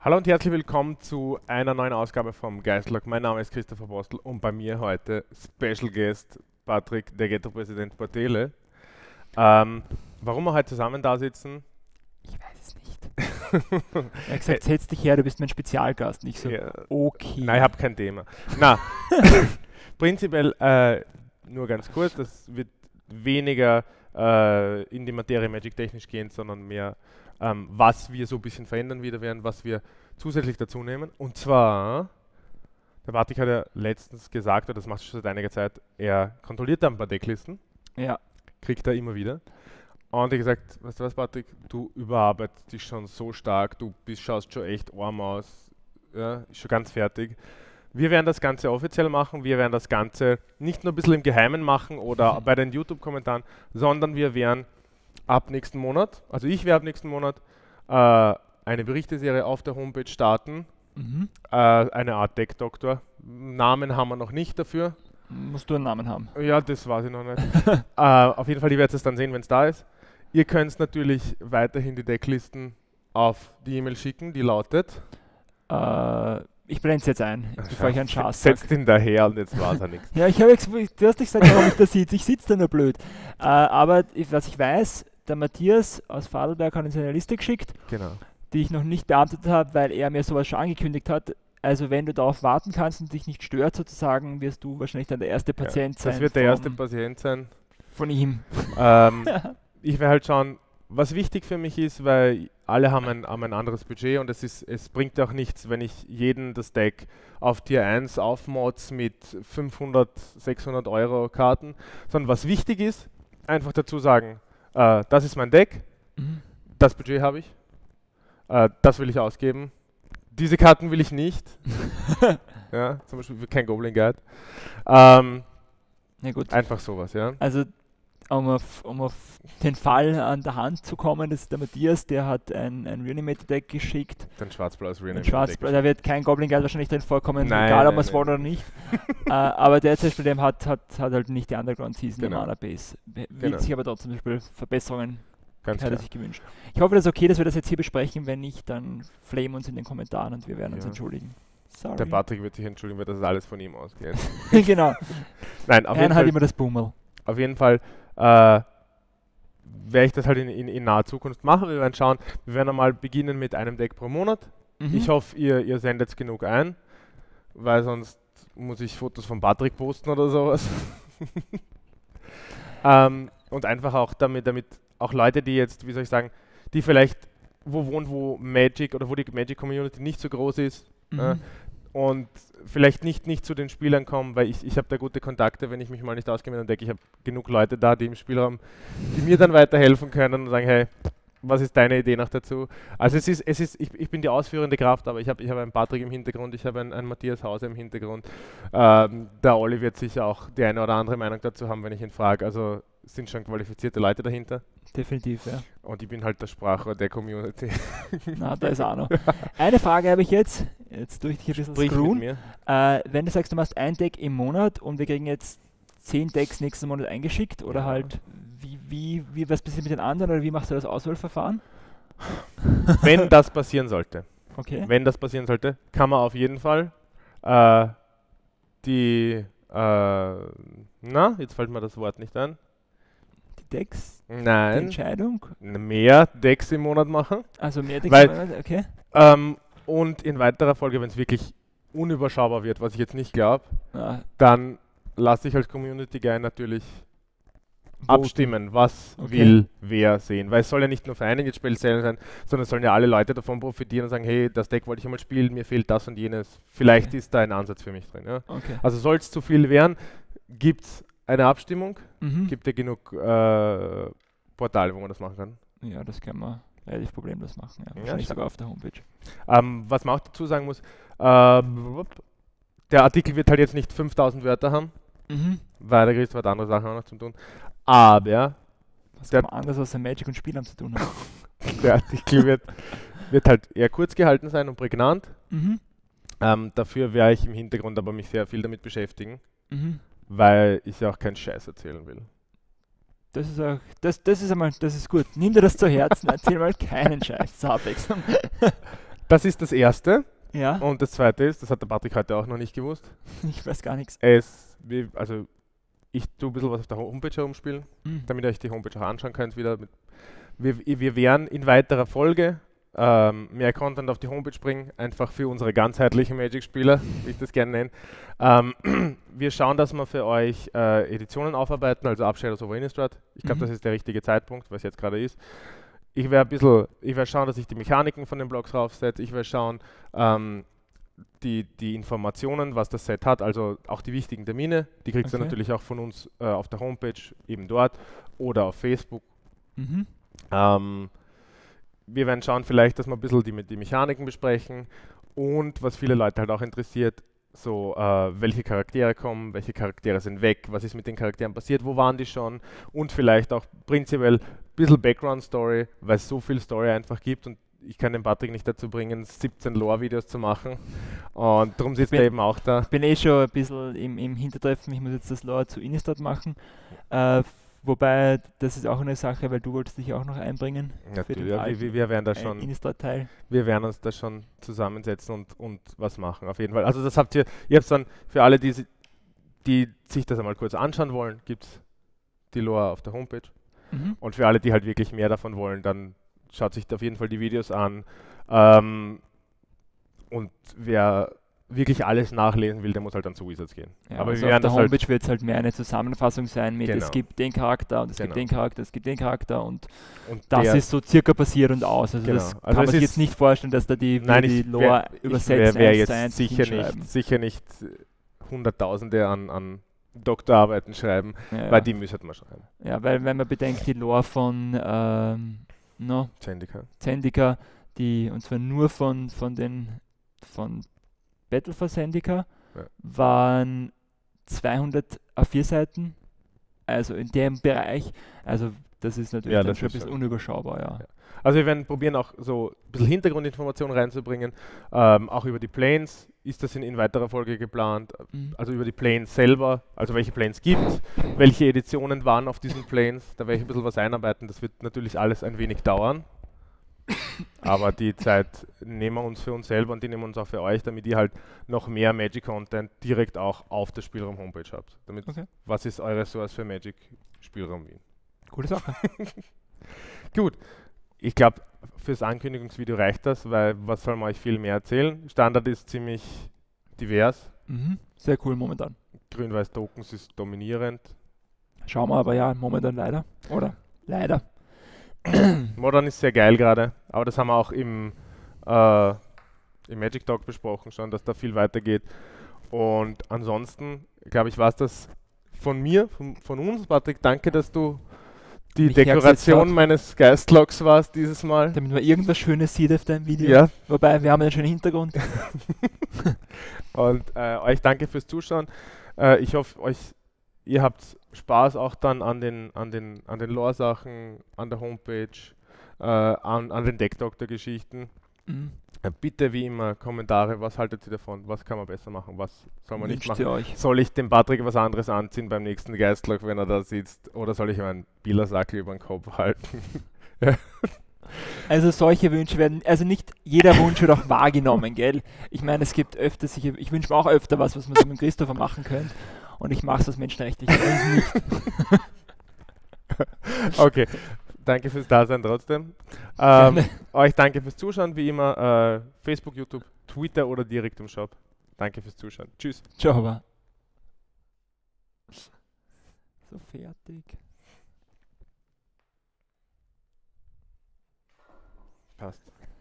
Hallo und herzlich willkommen zu einer neuen Ausgabe vom Geistlog. Mein Name ist Christopher Bostel und bei mir heute Special Guest Patrick, der Ghetto-Präsident Portele. Warum wir heute zusammen da sitzen? Ich weiß es nicht. Er hat gesagt, setz dich her, du bist mein Spezialgast. Nicht so, Ja, okay. nein, ich habe kein Thema. Na, prinzipiell nur ganz kurz, das wird weniger in die Materie Magic technisch gehen, sondern mehr was wir so ein bisschen verändern wieder werden, was wir zusätzlich dazu nehmen. Und zwar, der Patrick hat ja letztens gesagt, oder das macht schon seit einiger Zeit, er kontrolliert da ein paar Decklisten, Ja, kriegt er immer wieder. Und ich gesagt, weißt du was, Patrick, du überarbeitest dich schon so stark, schaust schon echt arm aus, ja, ist schon ganz fertig. Wir werden das Ganze offiziell machen, wir werden das Ganze nicht nur ein bisschen im Geheimen machen oder bei den YouTube-Kommentaren, sondern wir werden ab nächsten Monat, also ich werde ab nächsten Monat eine Berichteserie auf der Homepage starten, eine Art Deck-Doktor. Namen haben wir noch nicht dafür. musst du einen Namen haben. Ja, das weiß ich noch nicht. Auf jeden Fall, ihr werdet es dann sehen, wenn es da ist. Ihr könnt natürlich weiterhin die Decklisten auf die E-Mail schicken, die lautet. Ich blende es jetzt ein, bevor ich einen Schatz sage. Setzt ihn daher und jetzt war es ja nichts. Ja, du hast nicht gesagt, warum ich da sitze. Ich sitze da nur blöd. Aber was ich weiß, der Matthias aus Vorarlberg hat uns eine Liste geschickt, Genau. die ich noch nicht beantwortet habe, weil er mir sowas schon angekündigt hat. Also wenn du darauf warten kannst und dich nicht stört sozusagen, wirst du wahrscheinlich dann der erste Patient sein. Das wird der erste Patient sein. von ihm. Ich werde halt schauen, was wichtig für mich ist, weil alle haben ein anderes Budget und es bringt auch nichts, wenn ich jeden das Deck auf Tier 1 aufmods mit 500, 600 Euro Karten, sondern was wichtig ist, einfach dazu sagen, das ist mein Deck, das Budget habe ich, das will ich ausgeben, diese Karten will ich nicht, ja, zum Beispiel für kein Goblin Guide, Ja gut. einfach sowas, ja. Also um auf den Fall an der Hand zu kommen, das ist der Matthias, der hat ein Reanimator-Deck geschickt. Dann schwarz-blaues Ein Reanimator Schwarz, da wird kein Goblin Guide wahrscheinlich drin vorkommen, Nein, egal ob nein, man es nein. wollen oder nicht. Aber der zum Beispiel, dem hat halt nicht die Underground Season Genau. im Mana Base. Will Genau. sich aber trotzdem zum Beispiel Verbesserungen, Ganz hat er klar. sich gewünscht. Ich hoffe, das ist okay, dass wir das jetzt hier besprechen. Wenn nicht, dann flame uns in den Kommentaren und wir werden uns Ja. entschuldigen. Sorry. Der Patrick wird sich entschuldigen, weil das alles von ihm ausgeht. Genau. Nein, auf Er jeden hat Fall, immer das Bummel. auf jeden Fall werde ich das halt in naher Zukunft machen. Wir werden schauen, wir werden einmal beginnen mit einem Deck pro Monat. Ich hoffe, ihr sendet genug ein, weil sonst muss ich Fotos von Patrick posten oder sowas. Und einfach auch damit auch Leute, die jetzt, wie soll ich sagen, die vielleicht wo wohnen, wo Magic oder wo die Magic Community nicht so groß ist, und vielleicht nicht zu den Spielern kommen, weil ich habe da gute Kontakte, wenn ich mich mal nicht auskenne mit dem Deck. Ich habe genug Leute da, die im Spielraum, die mir dann weiterhelfen können und sagen, hey, was ist deine Idee noch dazu? Also ich bin die ausführende Kraft, aber ich habe einen Patrick im Hintergrund, ich habe einen Matthias Hauser im Hintergrund. Der Olli wird sicher auch die eine oder andere Meinung dazu haben, wenn ich ihn frage. Also es sind schon qualifizierte Leute dahinter. Definitiv, ja. Und ich bin halt der Sprachrohr der Community. Na, da ist auch noch. Eine Frage habe ich jetzt durch dich ein bisschen Sprich mit screwen. mir. Wenn du sagst, du machst ein Deck im Monat und wir kriegen jetzt 10 Decks nächsten Monat eingeschickt, oder Ja. halt, was passiert mit den anderen, oder wie machst du das Auswahlverfahren? Wenn das passieren sollte. Okay. Wenn das passieren sollte, kann man auf jeden Fall jetzt fällt mir das Wort nicht ein. Die Decks, die Nein, Entscheidung, mehr Decks im Monat machen. also mehr Decks, Weil- im Monat, okay. Und in weiterer Folge, wenn es wirklich unüberschaubar wird, was ich jetzt nicht glaube, Ja, dann lasse ich als Community Guy natürlich voten. abstimmen, was Okay. will wer sehen. Weil es soll ja nicht nur für einen jetzt speziell sein, sondern es sollen ja alle Leute davon profitieren und sagen, hey, das Deck wollte ich einmal spielen, mir fehlt das und jenes. Vielleicht Okay. ist da ein Ansatz für mich drin. Ja? Okay. Also soll es zu viel werden, gibt es eine Abstimmung, Mhm. gibt ja genug Portale, wo man das machen kann. Ja, das kann man relativ problemlos machen. Ja. Ja, Wahrscheinlich ich- sogar auf der Homepage. Was man auch dazu sagen muss, der Artikel wird halt jetzt nicht 5000 Wörter haben, weil der Christoph hat andere Sachen auch noch zu tun. Aber Was Der- kann man anders außer Magic und Spielern zu tun haben? der Artikel wird halt eher kurz gehalten sein und prägnant. Mhm. Dafür werde ich im Hintergrund aber mich sehr viel damit beschäftigen, Mhm. weil ich ja auch keinen Scheiß erzählen will. Das ist auch, das ist einmal, das ist gut. Nimm dir das zu Herzen, erzähl mal keinen Scheiß zur Abwechslung. Das ist das Erste. Ja, Und das Zweite ist, das hat der Patrick heute auch noch nicht gewusst, ich weiß gar nichts. also ich tue ein bisschen was auf der Homepage herumspielen, damit ihr euch die Homepage auch anschauen könnt wieder. Wir werden in weiterer Folge mehr Content auf die Homepage bringen, einfach für unsere ganzheitlichen Magic-Spieler, wie ich das gerne nenne. Wir schauen, dass wir für euch Editionen aufarbeiten, also ab Shadows over Innistrad. Ich glaube, das ist der richtige Zeitpunkt, was jetzt gerade ist. Ich werde schauen, dass ich die Mechaniken von den Blocks raufsetze. Ich werde schauen, die Informationen, was das Set hat, also auch die wichtigen Termine, die kriegst du natürlich auch von uns auf der Homepage, eben dort oder auf Facebook. Wir werden schauen vielleicht, dass wir ein bisschen die Mechaniken besprechen und was viele Leute halt auch interessiert, so welche Charaktere kommen, welche Charaktere sind weg, was ist mit den Charakteren passiert, wo waren die schon und vielleicht auch prinzipiell ein bisschen Background-Story, weil es so viel Story einfach gibt und ich kann den Patrick nicht dazu bringen, 17 Lore-Videos zu machen und darum sitzt er eben auch da. Ich bin schon ein bisschen im Hintertreffen, ich muss jetzt das Lore zu Innistrad machen. Wobei, das ist auch eine Sache, weil du wolltest dich auch noch einbringen. Natürlich, wir werden da schon, Innistrad-Teil. wir werden uns da schon zusammensetzen und was machen, auf jeden Fall. Also das habt ihr habt es dann für alle, die sich das einmal kurz anschauen wollen, gibt es die Lore auf der Homepage. Und für alle, die halt wirklich mehr davon wollen, dann schaut sich auf jeden Fall die Videos an. Und wer wirklich alles nachlesen will, der muss halt dann zu Wizards gehen. Ja, aber also wir auf der werden Homepage wird es halt mehr eine Zusammenfassung sein mit es gibt den Charakter und es gibt den Charakter, es gibt den Charakter und das ist so circa passiert und aus. Also das kann man sich jetzt nicht vorstellen, dass da die Lore übersetzt wäre jetzt sicher nicht Hunderttausende an Doktorarbeiten schreiben, weil die müssen wir schreiben. Ja, weil wenn man bedenkt, die Lore von Zendika, und zwar nur von Battle for Zendika, waren 200 A4 Seiten, also in dem Bereich, also das ist natürlich dann schon ein bisschen unüberschaubar, ja. Also wir werden probieren auch so ein bisschen Hintergrundinformationen reinzubringen, auch über die Planes ist das in weiterer Folge geplant, also über die Planes selber, also welche Planes gibt es, welche Editionen waren auf diesen Planes, da werde ich ein bisschen was einarbeiten, das wird natürlich alles ein wenig dauern. Aber die Zeit nehmen wir uns für uns selber und die nehmen wir uns auch für euch, damit ihr halt noch mehr Magic-Content direkt auch auf der Spielraum-Homepage habt. Was ist eure Source für Magic? Spielraum Wien. Coole Sache. Gut, ich glaube, fürs Ankündigungsvideo reicht das, weil was soll man euch viel mehr erzählen? Standard ist ziemlich divers. Sehr cool momentan. Grün-Weiß-Tokens ist dominierend. Schauen wir aber ja momentan leider. Oder? Leider. Modern ist sehr geil gerade, aber das haben wir auch im Magic Talk besprochen schon, dass da viel weitergeht. Und ansonsten, glaube ich, war es das von mir, von uns. Patrick, danke, dass du die Dekoration meines Geistlogs warst dieses Mal. Damit man irgendwas Schönes sieht auf deinem Video. Ja. Wobei, wir haben einen schönen Hintergrund. Und euch danke fürs Zuschauen. Ich hoffe, ihr habt Spaß auch dann an den Lore-Sachen, an der Homepage, an den Deck-Doctor-Geschichten. Bitte wie immer Kommentare, was haltet ihr davon, was kann man besser machen, was soll man nicht machen. Soll ich dem Patrick was anderes anziehen beim nächsten Geistlog, wenn er da sitzt, oder soll ich meinen Bielersackel über den Kopf halten? Also solche Wünsche werden, also nicht jeder Wunsch wird auch wahrgenommen, gell? Ich meine, es gibt öfter, ich wünsche mir auch öfter was man so mit Christopher machen könnte. Und ich mache es aus menschenrechtlichen Gründen nicht. Okay, danke fürs Dasein trotzdem. Euch danke fürs Zuschauen, wie immer. Facebook, YouTube, Twitter oder direkt im Shop. Danke fürs Zuschauen. Tschüss. Ciao. So fertig. Passt.